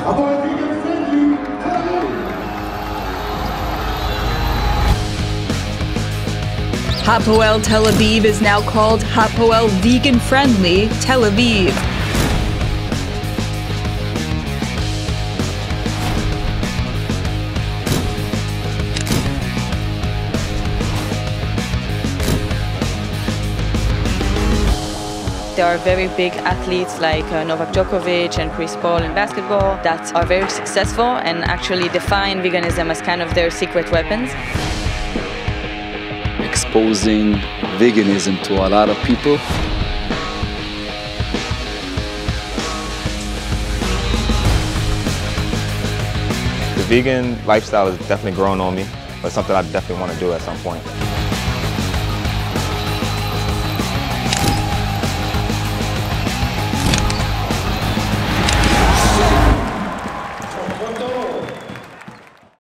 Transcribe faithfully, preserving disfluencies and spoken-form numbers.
הפועל ויגן פרנדלי, Hapoel Tel Aviv is now called Hapoel Vegan Friendly Tel Aviv. There are very big athletes like uh, Novak Djokovic and Chris Paul in basketball that are very successful and actually define veganism as kind of their secret weapons. Exposing veganism to a lot of people. The vegan lifestyle is definitely growing on me, but something I definitely want to do at some point.